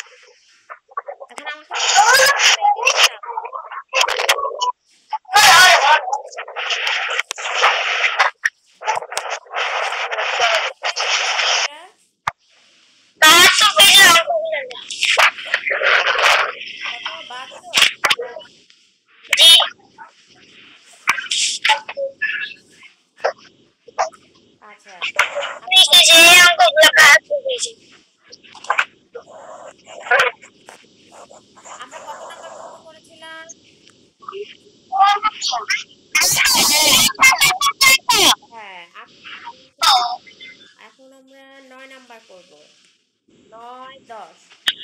এখন আমাকে দিতে না। কত 72? আচ্ছা আমরা কত আমরা কত নাম্বার পর্যন্ত করেছিলাম? হ্যাঁ এখন আমরা 9 নাম্বার করব। 9 10।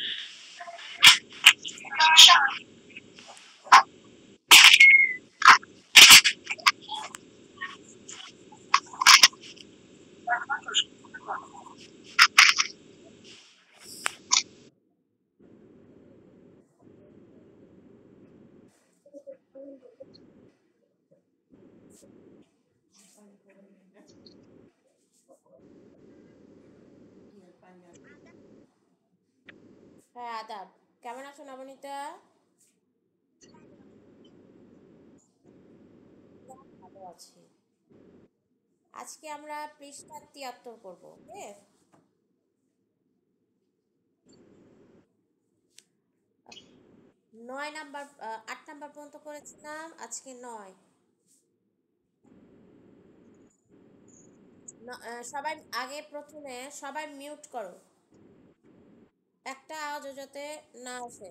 হ্যাঁ আদাব। কেমন আছো নবনীতা? ভালো আছি। আজকে আমরা পৃষ্ঠা 73 করব। ওকে? 9 নাম্বার 8 নাম্বার পর্যন্ত করেছিলাম, আজকে 9। সবাই আগে প্রথমে সবাই মিউট করো, একটা আওয়াজও যাতে না আসে।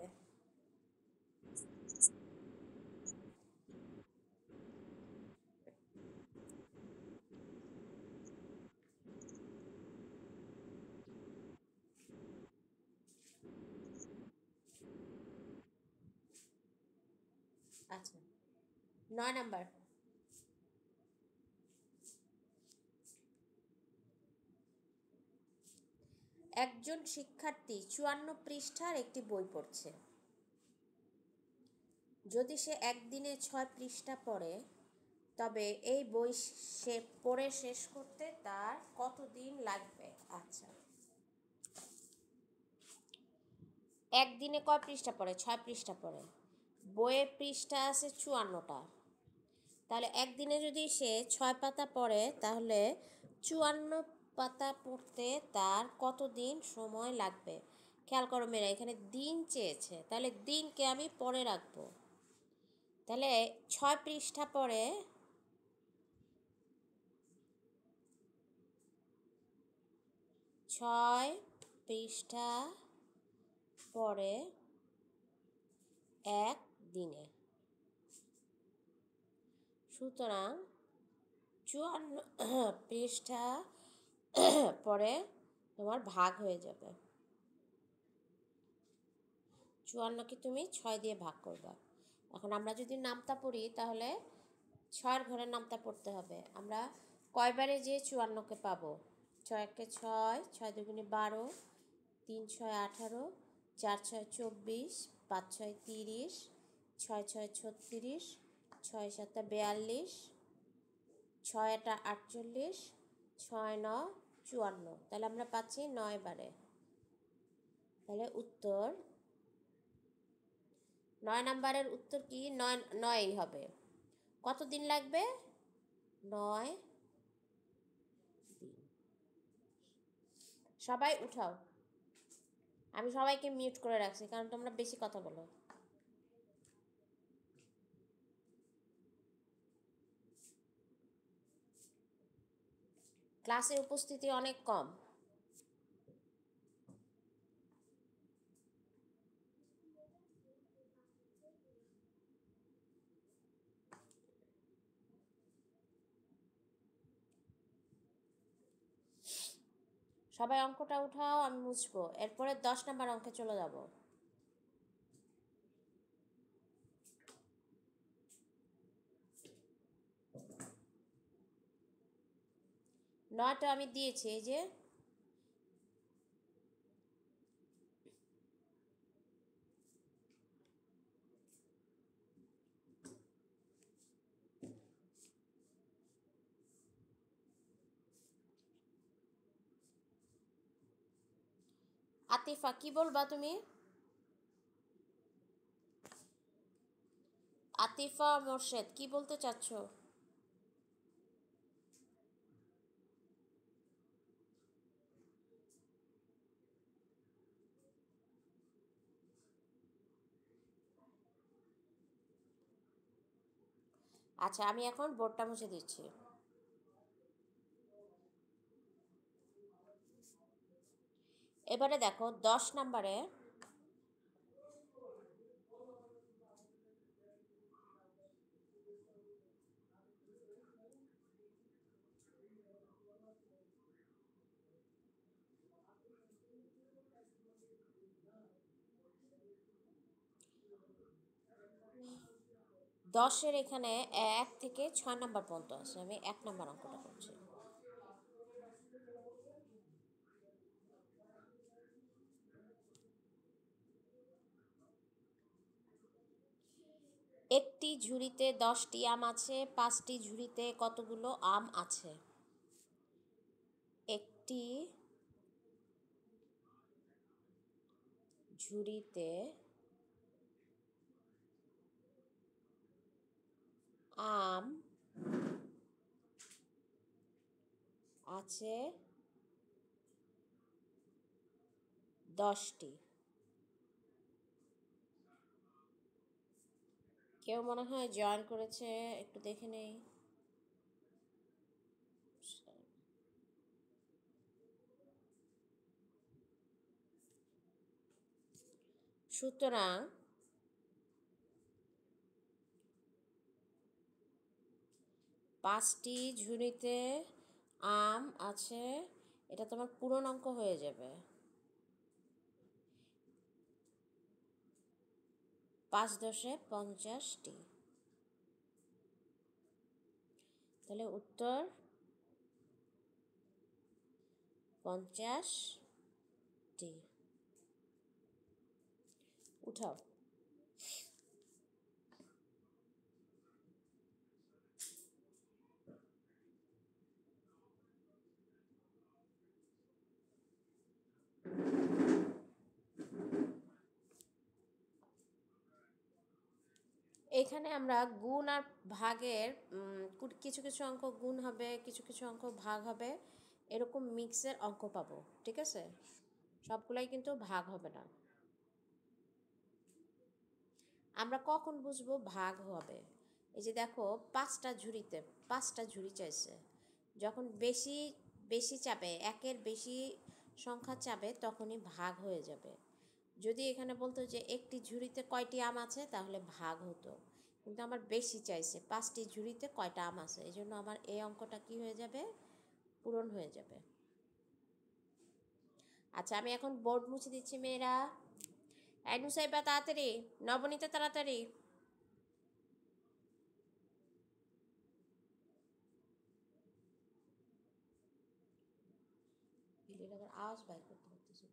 আচ্ছা 9 নাম্বার। একজন শিক্ষার্থী 54 পৃষ্ঠার একটি বই পড়ছে। যদি সে একদিনে 6 পৃষ্ঠা পড়ে তবে এই বই সে পড়ে শেষ করতে তার কতদিন লাগবে? আচ্ছা, একদিনে কয় পৃষ্ঠা পড়ে? 6 পৃষ্ঠা পড়ে। বইয়ের পৃষ্ঠা আছে 54টা। তাহলে একদিনে যদি সে 6 পাতা পড়ে তাহলে 54 পাতা পড়তে তার কতদিন সময় লাগবে? খেয়াল করো মেয়েরা, এখানে দিন চেয়েছে, তাহলে দিনকে আমি পরে রাখবো। তাহলে 6 পৃষ্ঠা পড়ে 6 পৃষ্ঠা পড়ে এক দিনে। সুতরাং 54 পৃষ্ঠা পরে তোমার ভাগ হয়ে যাবে। 54কে তুমি 6 দিয়ে ভাগ করবা। এখন আমরা যদি নামতা পড়ি তাহলে 6-এর ঘরের নামতা পড়তে হবে। আমরা কয়বারে যে 54কে পাবো? 6 একে 6, 6 দুগুণে 12, 3 6 18, 4 6 24, 5 6 30, 6 6 36, 6 7 42, 6 8 48, 6 9 54। তাহলে আমরা পাচ্ছি 9 বারে। তাহলে উত্তর 9 নাম্বারের উত্তর কি? 9 হবে। কত দিন লাগবে? 9 দিন। সবাই উঠাও। আমি সবাইকে মিউট করে রাখছি কারণ তোমরা বেশি কথা বলো। ক্লাসে উপস্থিতি অনেক কম। সবাই অঙ্কটা উঠাও, আমি মুছবো। এরপরে 10 নাম্বার অঙ্কে চলে যাব। 9টা আমি দিয়েছি, এই যে। আতিফা কি বলবা তুমি? আতিফা মোর্শেদ কি বলতে চাচ্ছ? আচ্ছা, আমি এখন বোর্ডটা মুছে দিচ্ছি। এবারে দেখো 10 নম্বরে দশের এখানে 1 থেকে 6 নম্বর পর্যন্ত আছে। আমি 1 নম্বর অঙ্কটা করছি। একটি ঝুড়িতে 10টি আম আছে, 5টি ঝুড়িতে কতগুলো আম আছে? একটি ঝুড়িতে আম আছে 10টি। কেউ মনে হয় জয়েন করেছে, একটু দেখে নেই। সুতরাং 5টি ঝুড়িতে আম আছে, এটা তোমার পূরণ অঙ্ক হয়ে যাবে। 5 10 50টি। তাহলে উত্তর 50টি। উঠাও। এখানে আমরা গুণ আর ভাগের কিছু কিছু অঙ্ক গুণ হবে, কিছু কিছু অঙ্ক ভাগ হবে, এরকম মিক্সের অঙ্ক পাবো। ঠিক আছে, সবগুলাই কিন্তু ভাগ হবে না। আমরা কখন বুঝবো ভাগ হবে? এই যে দেখো 5টা ঝুড়ি চাইছে। যখন বেশি বেশি চাবে, একের বেশি সংখ্যা চাবে, তখনই ভাগ হয়ে যাবে। যদি এখানে বলতো যে একটি ঝুড়িতে কয়টি আম আছে, তাহলে ভাগ হতো। কিন্তু আমার বেশি চাইছে, 5টি ঝুড়িতে কয়টা আম আছে, এই জন্য আমার এই অঙ্কটা কি হয়ে যাবে? পূরণ হয়ে যাবে। আচ্ছা, আমি এখন বোর্ড মুছে দিচ্ছি মেয়েরা। নুসাইবা তাড়াতাড়ি, নবনীতা তাড়াতাড়ি। আওয়াজ বাইর করতে পারতেছি।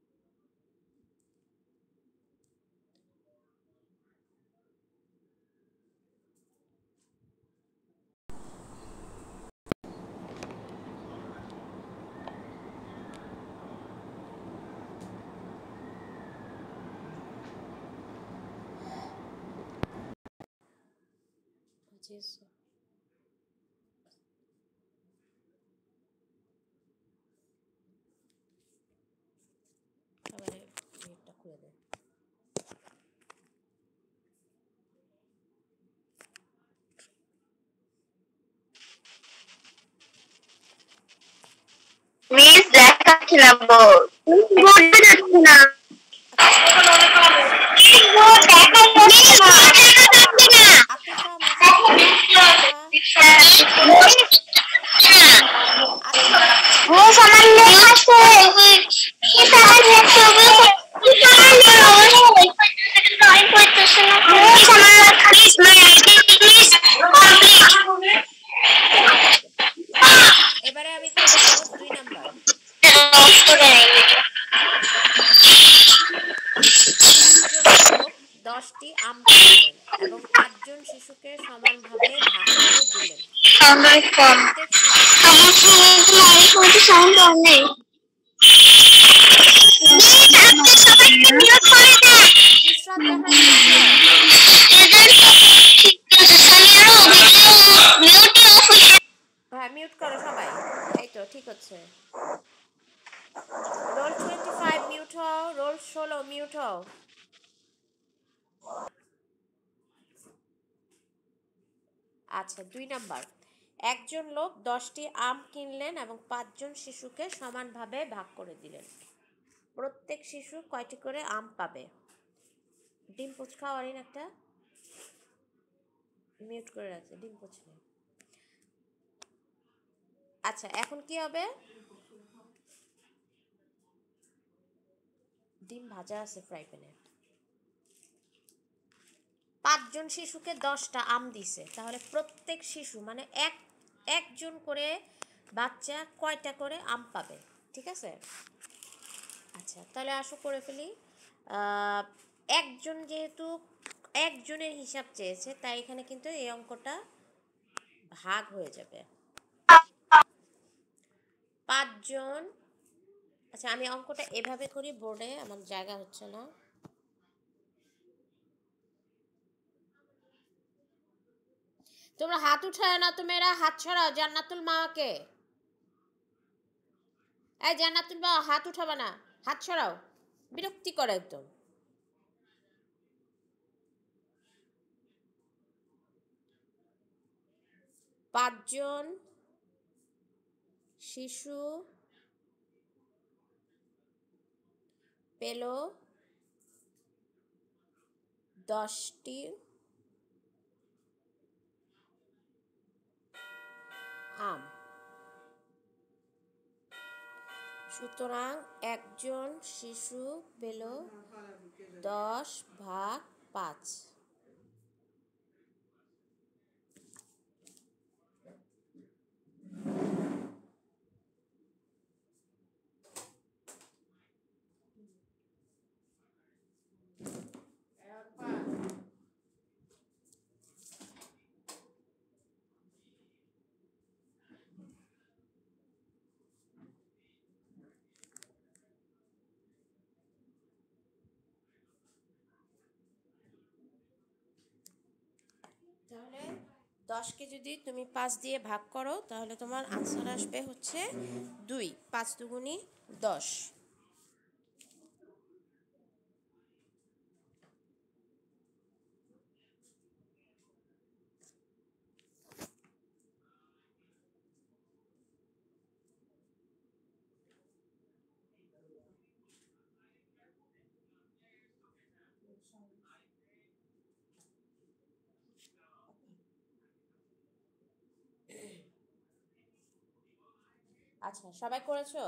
বুঝেছো? এবারে নেটটা খুলে দে। মিস দেখাচ্ছে না বোর্ড, বোর্ডে যাচ্ছে না, বোর্ড দেখা যাচ্ছে না, আতিফা মিস আমার লেখা আছে, মিস আমার লেখা এবারে আমি করবো 2 নাম্বার। একজন লোক 10টি আম কাটলেন এবং 8 জন শিশুকে সমানভাবে ভাগ করে দিলেন। প্রত্যেক ইসরাত জাহান ইসরাত মিউট হও। আচ্ছা 2 নাম্বার, একজন লোক 10টি আম কিনলেন এবং 5 জন শিশুকে সমানভাবে ভাগ করে দিলেন। প্রত্যেক শিশু কয়টি করে আম পাবে? ডিম পুচ খাওয়ারিন একটা মিউট করে রাখছে, ডিম পুচ নেই। আচ্ছা এখন কি হবে? ডিম ভাজা আছে ফ্রাই প্যানে। 5 জন শিশুকে 10টা আম দিছে, তাহলে প্রত্যেক শিশু মানে একজন করে বাচ্চা কয়টা করে আম পাবে? ঠিক আছে, আচ্ছা তাহলে আসো করে ফেলি। একজন যেহেতু একজনের হিসাব চেয়েছে, তাই এখানে কিন্তু এই অঙ্কটা ভাগ হয়ে যাবে। 5 জন, আচ্ছা আমি অঙ্কটা এভাবে করি, বোর্ডে আমার জায়গা হচ্ছে না। তোমরা হাত উঠায় না, তোমরা হাত ছড়াও জান্নাতুল মাকে। এই জান্নাতুল মা হাত উঠাবা না, হাত ছড়াও, বিরক্তি করে একদম। পাঁচজন শিশু পেল 10টি আম, সুতরাং একজন শিশু পেল 10/5। তাহলে 10কে যদি তুমি 5 দিয়ে ভাগ করো তাহলে তোমার আনসার আসবে হচ্ছে 2। 5 দুগুণী 10। আচ্ছা সবাই করেছো?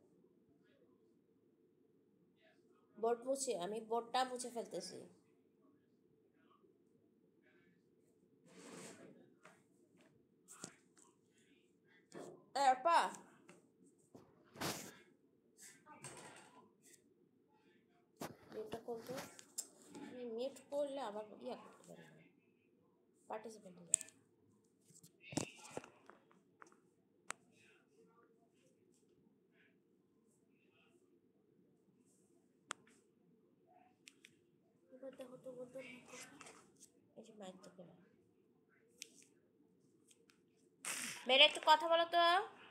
বোর্ড মুছে, আমি বোর্ডটা মুছে ফেলতেছি। আপা মিউটটা করতো, তুমি মিউট করলে আবার ইয়া করতে পারবে না, পার্টিসিপেন্ট হয়ে যাবে। এবার দেখো তো বলতো এই যে মাইক তো কেন, মেরে একটু কথা বলো তো।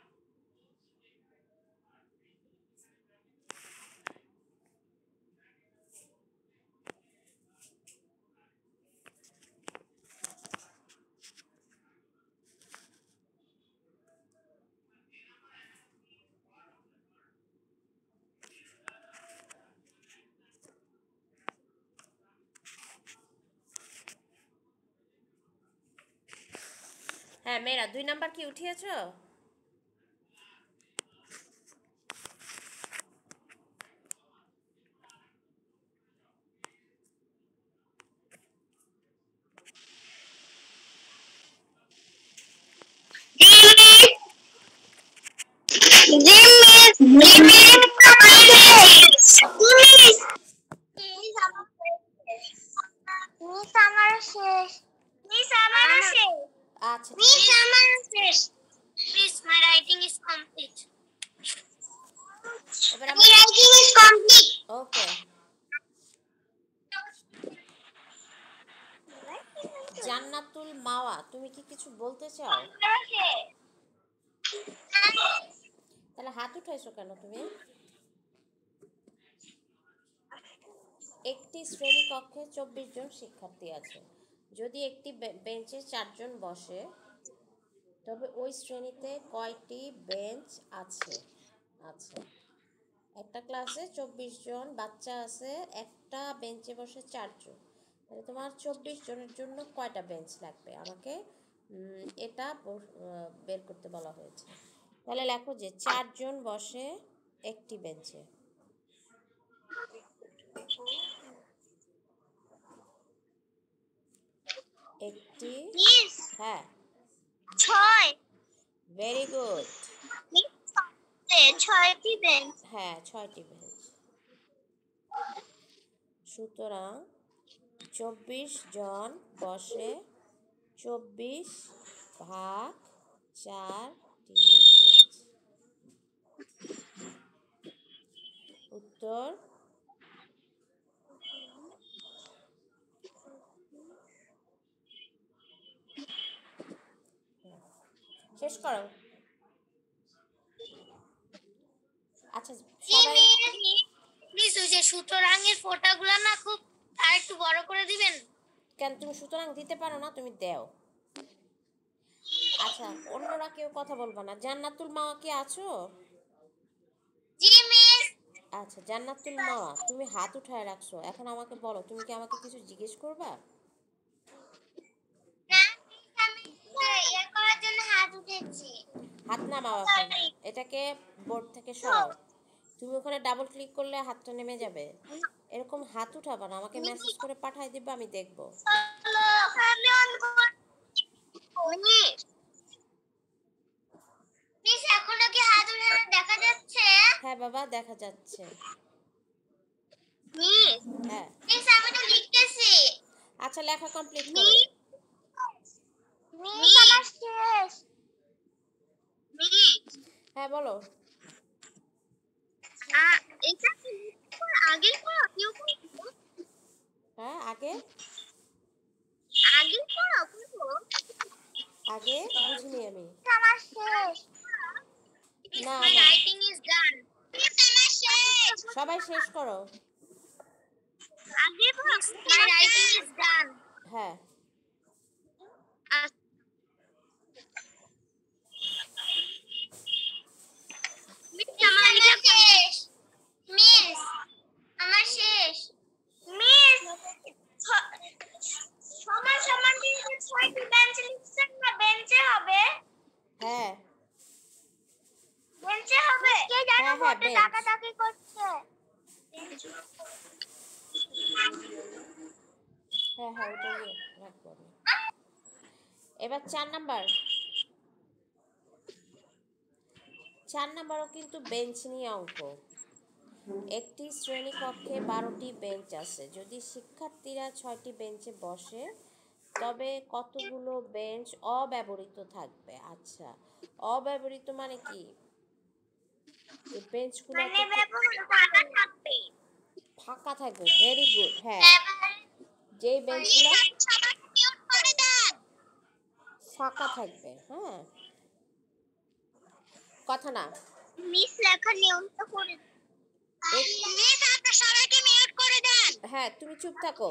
হ্যাঁ মেয়েরা 2 নাম্বার কি উঠিয়েছো? আচ্ছা Please, my writing is complete. এবার My writing is complete. ওকে, জান্নাতুল মাওয়া তুমি কি কিছু বলতে চাও? তাহলে হাত উঠাইছো কেন তুমি? একটি শ্রেণীকক্ষে 24 জন শিক্ষার্থী আছে। যদি একটি বেঞ্চে 4 জন বসে, তবে ওই শ্রেণীতে কয়টি বেঞ্চ আছে? আচ্ছা, একটা ক্লাসে 24 জন বাচ্চা আছে, একটা বেঞ্চে বসে 4 জন, তাহলে তোমার 24 জনের জন্য কয়টা বেঞ্চ লাগবে আমাকে এটা বের করতে বলা হয়েছে। তাহলে লেখো যে 4 জন বসে একটি বেঞ্চে। একটি, হ্যাঁ, 6 ভেরি গুড, 6টি বেঞ্চ। হ্যাঁ 6টি বেঞ্চ। সুতরাং 24 জন বসে 24 ভাগ 4টি বেঞ্চ। উত্তর শেষ করো। আচ্ছা সবাই, প্লিজ ওই যে সুতরাংয়ের ফোঁটাগুলো না খুব আর একটু বড় করে দিবেন। কেন তুমি সুতরাং দিতে পারো না? তুমি দাও। আচ্ছা অন্যরা কেউ কথা বলবা না। জান্নাতুল মাওয়া কি আছো? জি মিস। আচ্ছা জান্নাতুল মাওয়া, তুমি হাত উঠায় রাখছো, এখন আমাকে বলো তুমি কি আমাকে কিছু জিজ্ঞেস করবা? না মিস, আমি ইয়া করার জন্য হাত উঠেছি। হাত নামাও এখন, এটাকে বোর্ড থেকে সরাও। তুমি ওখানে ডাবল ক্লিক করলে হাতটা নেমে যাবে। এরকম হাত উঠাবা না, আমাকে মেসেজ করে পাঠাই দিবা, আমি দেখব। হ্যালো, আমি অন মিস। মিস এখনো কি হাত উঠানো দেখা যাচ্ছে? হ্যাঁ বাবা দেখা যাচ্ছে। মিস, হ্যাঁ মিস আমি তো লিখতেছি। আচ্ছা লেখা কমপ্লিট করো। মিস আমার শেষ। মিস হ্যাঁ বলো। এটা কি আগের পড়া কেউ করবো? হ্যাঁ আগে, আগের পড়া করবো? আগে বুঝিনি আমি। আমার শেষ। না My না, writing is done. Miss আমার শেষ। সবাই শেষ করো। আগের পড়া My writing is done. হ্যাঁ মিস আমার শেষ। মিস আমার শেষ। মিস সমান সমান দিয়ে 6টি বেঞ্চ লিখছেন না, বেঞ্চে হবে? হ্যাঁ বেঞ্চে হবে? কে জানো হ্যাঁ, বোর্ডে বেঞ্চ। তাকাতাকি করছে? হ্যাঁ হ্যাঁ ওটাই রাখবো আমি। এবার 4 নাম্বার, 4 নাম্বারও কিন্তু বেঞ্চ নিয়ে অঙ্ক। একটি শ্রেণীকক্ষে 12টি বেঞ্চ আছে। যদি শিক্ষার্থীরা 6টি বেঞ্চে বসে, তবে কতগুলো বেঞ্চ অব্যবহৃত থাকবে? আচ্ছা অব্যবহৃত মানে কি? এই বেঞ্চগুলো মানে ফাঁকা থাকবে। ফাঁকা থাকবে, ভেরি গুড, হ্যাঁ। যেই বেঞ্চগুলো ফাঁকা থাকবে, হ্যাঁ কথা না। মিস লেখা নিয়মটা করে মিস আপনি সবাইকে মিউট করে দেন। হ্যাঁ তুমি চুপ থাকো।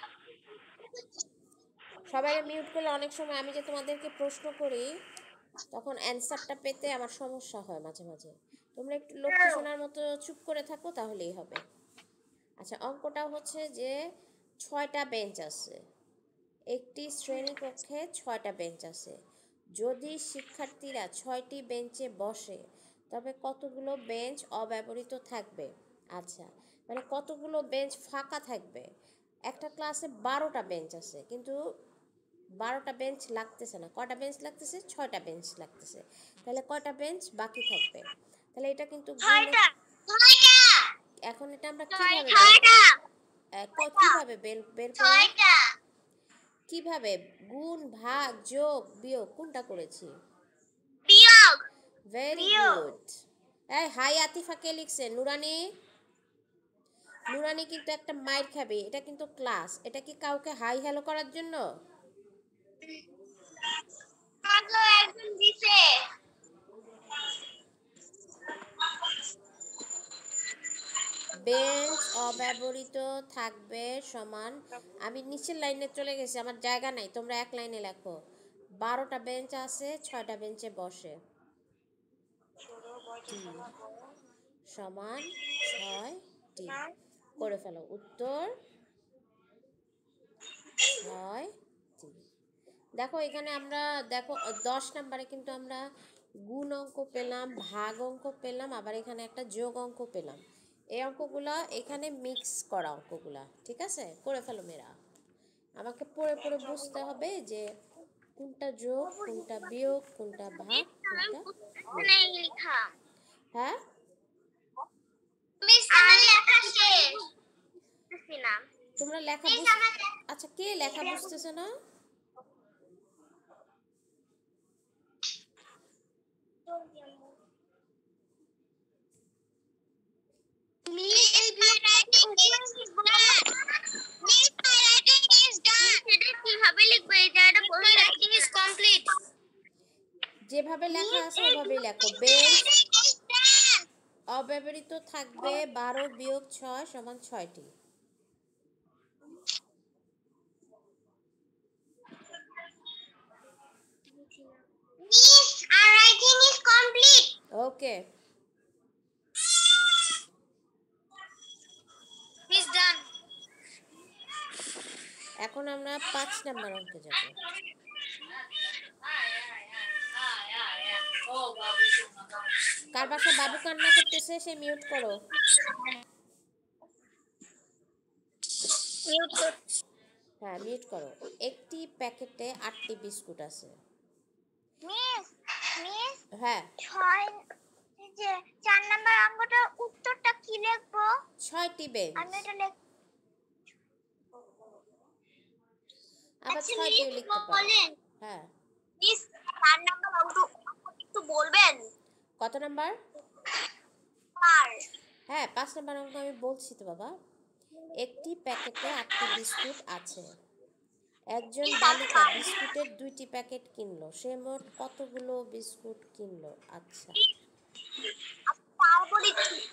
সবাইকে মিউট করলে অনেক সময় আমি যে তোমাদেরকে প্রশ্ন করি তখন অ্যান্সারটা পেতে আমার সমস্যা হয় মাঝে মাঝে। তোমরা একটু লক্ষ্মী শোনার মতো চুপ করে থাকো, তাহলেই হবে। আচ্ছা অঙ্কটা হচ্ছে যে 6টা বেঞ্চ আছে। একটি শ্রেণীকক্ষে 6টা বেঞ্চ আছে। যদি শিক্ষার্থীরা 6টি বেঞ্চে বসে, তবে কতগুলো বেঞ্চ অব্যবহৃত থাকবে? আচ্ছা মানে কতগুলো বেঞ্চ ফাঁকা থাকবে? একটা ক্লাসে 12টা বেঞ্চ আছে, কিন্তু 12টা বেঞ্চ লাগতেছে না। কয়টা বেঞ্চ লাগতেছে? 6টা বেঞ্চ লাগতেছে। তাহলে কয়টা বেঞ্চ বাকি থাকবে? তাহলে এটা কিন্তু এখন এটা আমরা কিভাবে বের করলাম? কিভাবে গুণ ভাগ যোগ বিয়োগ কোনটা করেছি? বিয়োগ। Very good. এই হাই আতিফা কে লিখছে? নুরানি। নুরানি কিন্তু একটা মাইর খাবে, এটা কিন্তু ক্লাস। এটা কি কাউকে হাই হ্যালো করার জন্য? আগে একজন দিছে। বেঞ্চ অব্যবহৃত থাকবে সমান, আমি নিচের লাইনে চলে গেছি, আমার জায়গা নাই, তোমরা এক লাইনে লেখো। 12টা বেঞ্চ আছে, 6টা বেঞ্চে বসে। টি সমান 6টি। করে ফেলো উত্তর 6টি। দেখো এখানে আমরা দেখো 10 নম্বরে কিন্তু আমরা গুণ অঙ্ক পেলাম, ভাগ অঙ্ক পেলাম, আবার এখানে একটা যোগ অঙ্ক পেলাম। এই অঙ্কগুলা এখানে মিক্স করা অঙ্কগুলা, ঠিক আছে? করে ফেলো মেয়েরা। আমাকে পড়ে পড়ে বুঝতে হবে যে কোনটা যোগ, কোনটা বিয়োগ, কোনটা ভাগ, কোনটা গুণ। লেখা হ্যাঁ, মিস আমার লেখা শেষ না। তোমরা লেখা মিস বুঝ আমার আচ্ছা, কে লেখা বুঝতেছে না? কিভাবে লিখবো এই জায়গাটা বলতে রাইটিং ইজ কমপ্লিট যেভাবে লেখা আছে ওভাবেই লেখো। বেঞ্চ অব্যবহৃত থাকবে 12 বিয়োগ 6 সমান 6টি। মিস আর writing is complete okay, miss done এখন আমরা 5 নাম্বার অঙ্কে যাব। কার বাসায় বাবু কান্না করতেছে সে মিউট করো। মিউট কর হ্যাঁ, মিউট করো। একটি প্যাকেটে 8টি বিস্কুট আছে। মিস মিস হ্যাঁ, 4 নাম্বার অঙ্কটার উত্তরটা কি লিখবো 6টি বেঞ্চ, আমি এটা লিখ আবার আচ্ছা 6টিও মিস লিখতে পারো। বলেন হ্যাঁ, মিস 4 নাম্বার অঙ্ক একটু বলবেন কত নাম্বার? 4 হ্যাঁ, 5 নাম্বার অঙ্ক আমি বলছি তো বাবা। একটি প্যাকেটে 8টি বিস্কুট আছে। একজন বালিকা বিস্কুটের 2টি প্যাকেট কিনলো। সে মোট কতগুলো বিস্কুট কিনলো? আচ্ছা, তারপরে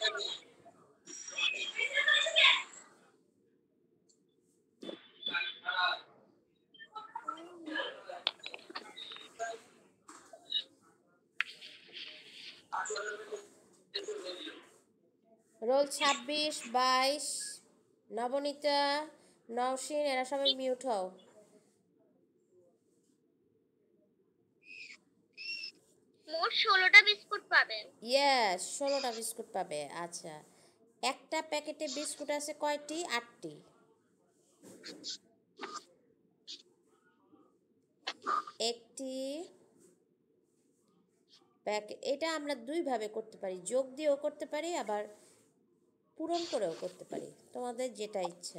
রোল 26, 22, নবনীতা, নওশিন, এরা সবাই মিউট হও। মোট 16টা বিস্কুট পাবেন ইয়েস, 16টা বিস্কুট পাবে। আচ্ছা, একটা প্যাকেটে বিস্কুট আছে কয়টি? 8টি। একটি প্যাকেট, এটা আমরা দুইভাবে করতে পারি, যোগ দিয়েও করতে পারি, আবার পূরণ করেও করতে পারি, তোমাদের যেটা ইচ্ছা।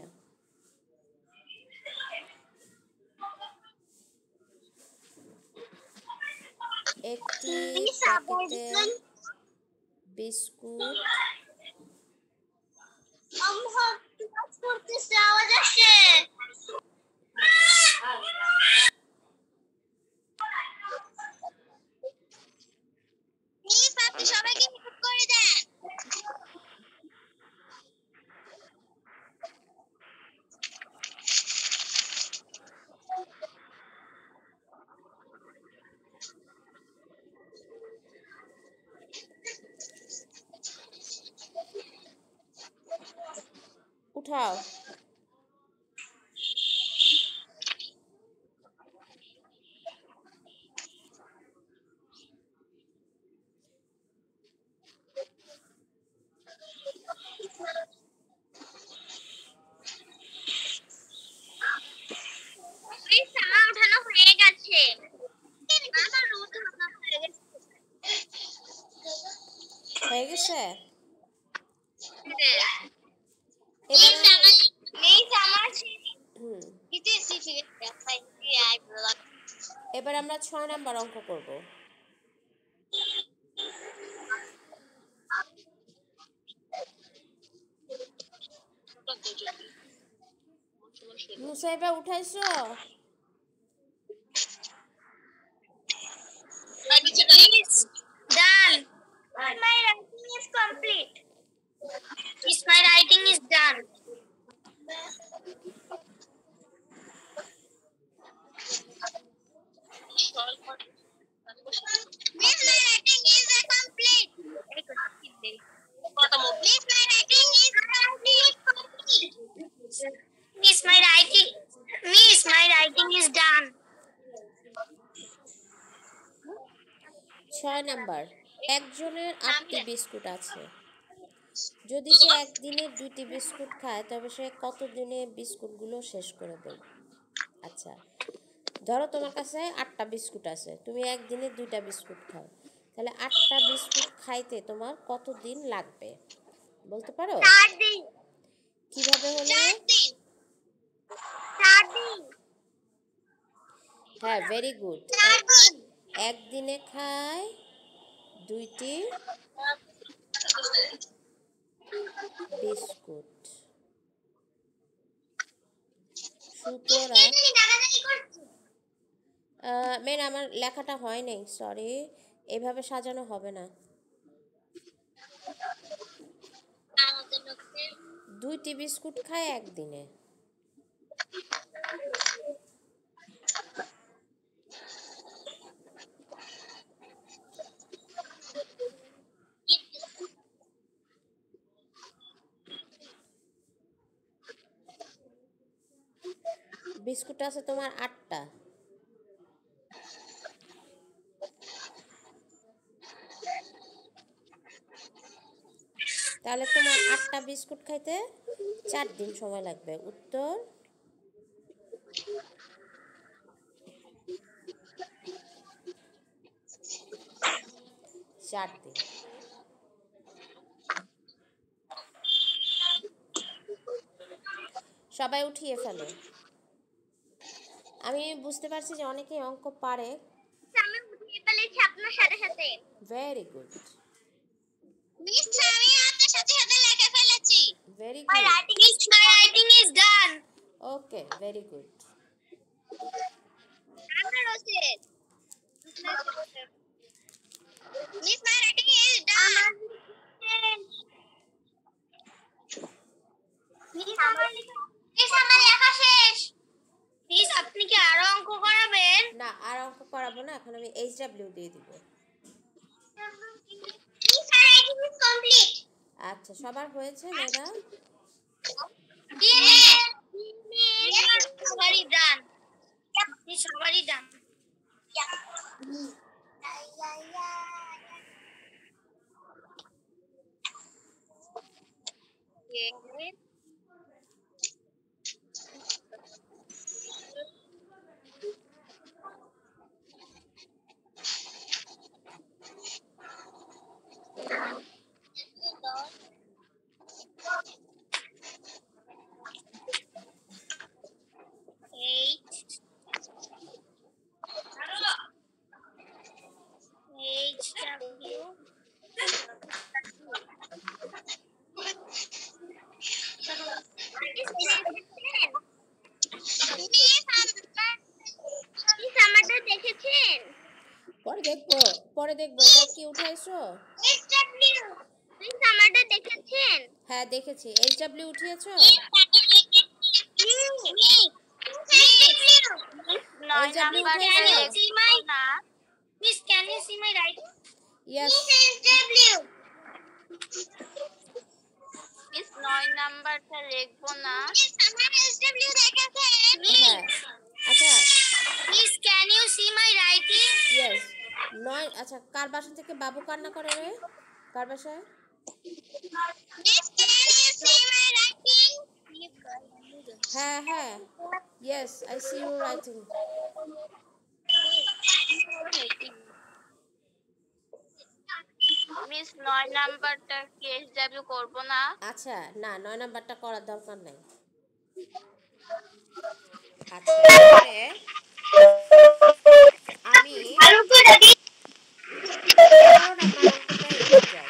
একটি প্যাকেটে বিস্কুট করতেছে আওয়াজ আসছে আপনি সবাইকে মিউট করে দেন উঠাও। আমার উঠানো হয়ে গেছে আমার উঠানো হয়ে গেছে হয়ে গেছে। এবার আমরা 6 নাম্বার অঙ্ক করব। মুসাইবা উঠাইছো? Done. My writing is complete. Miss, my writing is done. Miss, my writing is complete. Miss, my writing is complete. Miss, my writing is done. 6 number, একজনের 8টি বিস্কুট আছে। যদি সে একদিনে 2টি বিস্কুট খায় তবে সে কত দিনে বিস্কুটগুলো শেষ করে দেবে? আচ্ছা, ধরো তোমার কাছে 8টা বিস্কুট আছে, তুমি একদিনে 2টা বিস্কুট খাও, তাহলে 8টা বিস্কুট খাইতে তোমার কত দিন লাগবে বলতে পারো? 4 দিন। কিভাবে হলো? 4 দিন। হ্যাঁ, ভেরি গুড। 4 দিন। একদিনে খায় 2টি বিস্কুট। সুতরাং মেন আমার লেখাটা হয় নাই, সরি, এভাবে সাজানো হবে না। 2টি বিস্কুট খায় একদিনে। বিস্কুট আছে তোমার 8টা, তাহলে তোমার 8টা বিস্কুট খাইতে 4 দিন সময় লাগবে। উত্তর 4 দিন। সবাই উঠিয়ে ফেলো। আমি বুঝতে পারছি যে অনেকেই অঙ্ক পারে। আমি উঠিয়ে ফেলেছি আপনার সাথে সাথে। Very good. মিস, আমি আপনার সাথে সাথে লিখে ফেলেছি। Very My good. writing is done. Okay, very good. আপনার রসিদ। Miss, my writing is done. Miss, আমার লেখা শেষ। Miss, আপনি কি আরো অঙ্ক করাবেন? না, আর অঙ্ক করাবো না, এখন আমি HW দিয়ে দিব। Miss, my writing is complete. আচ্ছা, সবার হয়েছে মেয়েরা? Yes, সবারই done. Miss, সবারই done. Yes. দেখেছেন? পরে দেখবো। এটা কি উঠাইছো? আমারটা দেখেছেন? হ্যাঁ, দেখেছি। HW উঠিয়েছো? HW উঠাইছো? Miss, can you see my writing? Yes. Miss, 9 নাম্বারটা লিখবো না। Miss, আমার SW দেখেছেন? হ্যাঁ, আচ্ছা। Miss, can you see my writing? Yes. 9। আচ্ছা, কার বাসা থেকে বাবু কান্না করে রে? কার বাসায়? Miss, can you see my writing? হ্যাঁ হ্যাঁ, yes, I see you writing. Miss, 9 নাম্বারটা কি SW করব না? আচ্ছা, না, 9 নাম্বারটা করার দরকার নাই। আচ্ছা, এবারে আমি কারণ আপনার অঙ্কটা এগিয়ে যাই।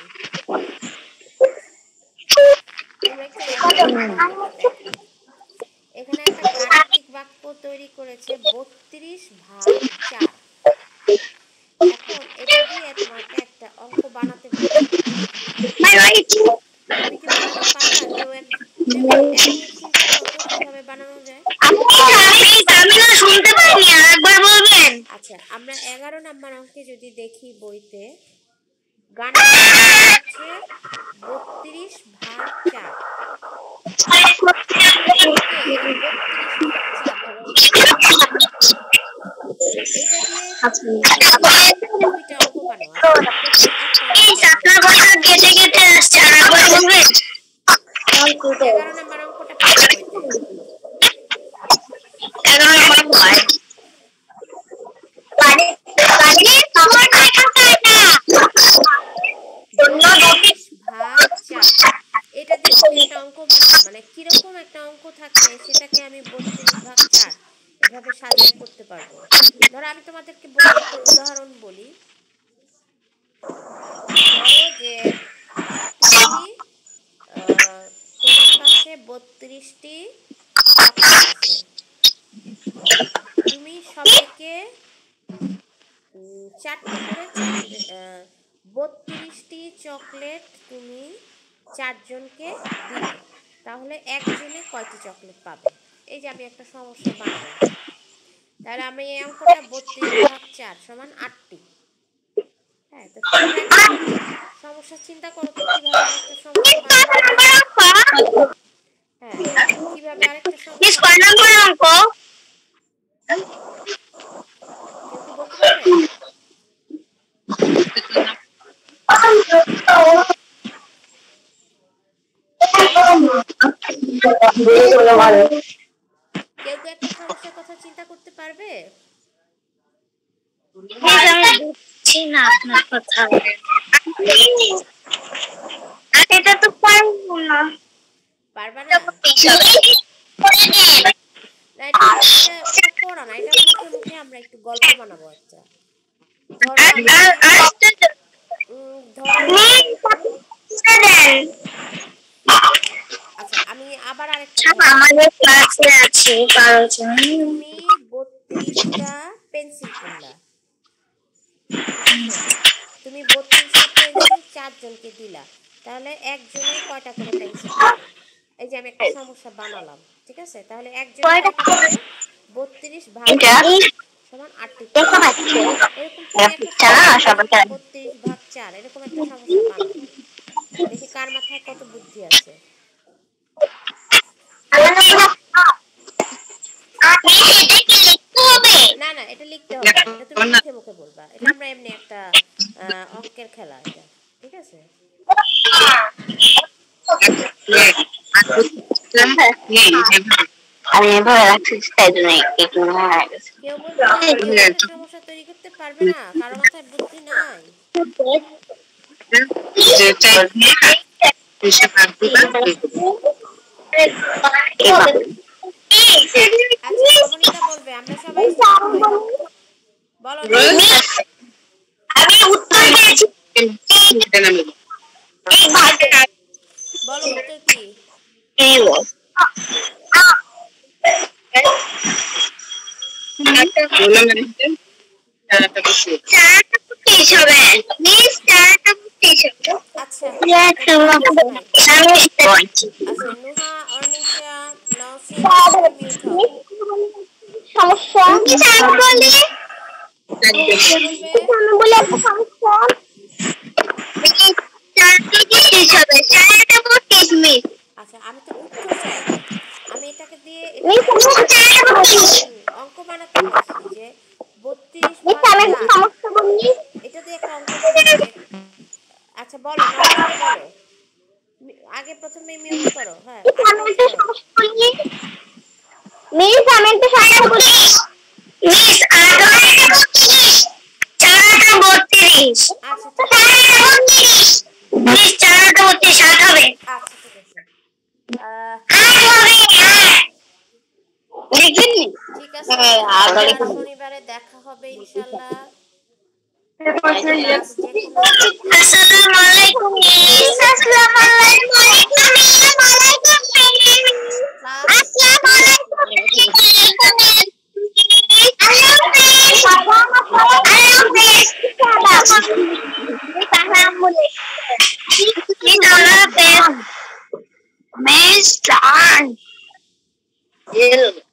তোমরা একটু দেখো, এখানে একটা গাণিতিক বাক্য তৈরি করেছে 32/4। এখন এটা দিয়ে তোমাকে একটা অঙ্ক বানাতে হবে। তুমি কি বানাতে পারবা? কেউ এক মিনিট চিন্তা করো তো কিভাবে বানানো যায়। আমি না শুনতে পাইনি, আরেকবার বলবেন। আচ্ছা, আমরা 11 নাম্বার অঙ্কে যদি দেখি বইতে, গানের সংখ্যা হচ্ছে 32/4। ওকে, এই 32/4 ধরো এটা দিয়ে তুমি দুইটা অঙ্ক বানাও। প্রথমে একটা অঙ্ক বানাও। কেটে কেটে আসছে, আরেকবার বলবেন। 11 নাম্বার অঙ্কটা পড়ো বইতে। 11 নম্বর ভয় বাড়ি বাড়ি খবর দেখাতে না 32/4 এটা দিয়ে তুমি একটা অঙ্ক বানাও। মানে কিরকম একটা অঙ্ক থাকলে সেটাকে আমি 32/4 এভাবে সাজিয়ে করতে পারবো। ধরো আমি তোমাদেরকে বলি, একটা উদাহরণ বলি। ধরো যে তুমি তোমার কাছে 32টি চকলেট আছে। তুমি সবাইকে 4টি করে 32টি চকলেট তুমি 4 জনকে দিলে, তাহলে একজনে কয়টি চকলেট পাবে? এই যে আমি একটা সমস্যা বানালাম। তাহলে আমি এই অঙ্কটা 32/4 সমান 8টি। হ্যাঁ, তো তোমরা একটা সমস্যা চিন্তা করো তো কিভাবে আরেকটা সমস্যা বানানো যায়। হ্যাঁ, কিভাবে আরেকটা সমস্যা বানানো যায় কেউ কি বলতে পারবে? কেউ কি একটা সমস্যার কথা চিন্তা করতে পারবে? আমি বুঝছি না আপনার কথা। এটা তো পারবো না। পারবা না? না, এটা পড়া না, এটা মুখে মুখে আমরা একটু গল্প বানাবো একটা। ধরো আমি ধরো আচ্ছা, আমি আবার আরেকটা আমাদের ক্লাসে আছে 12 জন। তুমি 32টা পেন্সিল কিনলা। তুমি 32টা পেন্সিল 4 জনকে দিলা, তাহলে একজনে কয়টা করে পেন্সিল পাবে? এই যে আমি একটা সমস্যা বানালাম, ঠিক আছে? তাহলে একজনে কয়টা পাবে? 32/4 সমান 8টি। এরকম তুমি একটা 32/4 এরকম একটা সমস্যা বানাও। দেখি কার মাথায় কত বুদ্ধি আছে। না না, এটা লিখতে হবে না, এটা তুমি মুখে মুখে বলবা। এটা আমরা এমনি একটা অঙ্কের খেলা এটা, ঠিক আছে? আমি এবার রাখছি, তাই জন্য একটু কেউ বলবে না, কেউ একটা সমস্যা তৈরি করতে পারবে না, কারো মাথায় বুদ্ধি নাই। আচ্ছা, নবনীতা বলবে, আমরা সবাই চুপ হই। বলো নবনীতা, আমি উত্তর দিয়েছি। বলো উত্তর কি? আচ্ছা, আচ্ছা, নুহা, অর্নিশা, নওশিন, সবাই মিউট হও। সমস্যা কে বলবে? আচ্ছা, আমি তো উত্তর চাইনি, আমি এটাকে দিয়ে অঙ্ক বানাতে বলছি যে 32/4 এটা দিয়ে একটা অঙ্ক বানাও যে। আচ্ছা বলো নবনীতা, বলো। আগে প্রথমে মিউট করো। হ্যাঁ, আগে মিউট করো। মিস আমি একটু সাহায্য করি। মিস 8 আচ্ছা ঠিক আছে, মিস 4 হবে। আচ্ছা ঠিক আছে। ঠিক আছে, আবার শনিবারে দেখা হবে ইনশাআল্লাহ। ক্লাস যে কোনো আসসালামু আলাইকুম মিস। আসসালামু আলাইকুম। ক্লাস আসসালামু আলাইকুম। Pakistan.